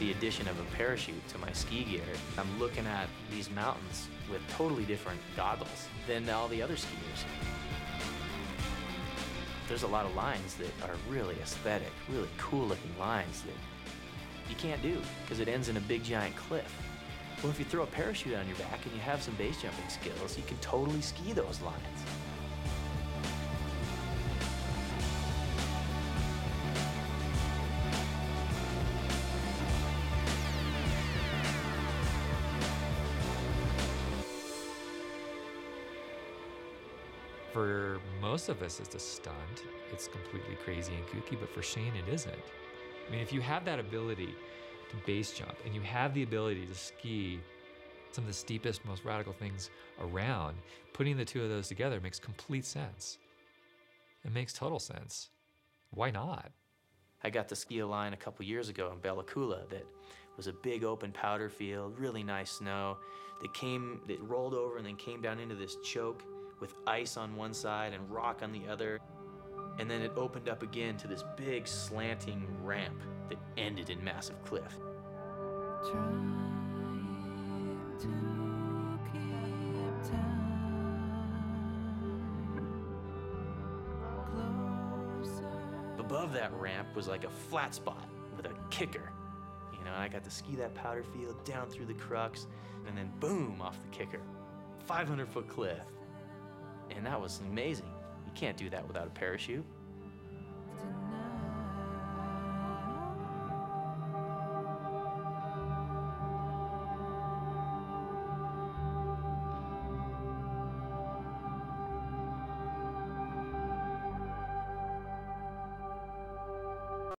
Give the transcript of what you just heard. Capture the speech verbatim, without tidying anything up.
the addition of a parachute to my ski gear, I'm looking at these mountains with totally different goggles than all the other skiers. There's a lot of lines that are really aesthetic, really cool looking lines that you can't do because it ends in a big giant cliff. Well, if you throw a parachute on your back and you have some base jumping skills, you can totally ski those lines. For most of us, it's a stunt. It's completely crazy and kooky, but for Shane, it isn't. I mean, if you have that ability to base jump and you have the ability to ski some of the steepest, most radical things around, putting the two of those together makes complete sense. It makes total sense. Why not? I got to ski a line a couple years ago in Bella Coola that was a big open powder field, really nice snow, that came, that rolled over and then came down into this choke with ice on one side and rock on the other. And then it opened up again to this big slanting ramp that ended in massive cliff. Trying to keep time closer. Above that ramp was like a flat spot with a kicker. You know, and I got to ski that powder field down through the crux and then boom, off the kicker. five hundred foot cliff. And that was amazing. You can't do that without a parachute.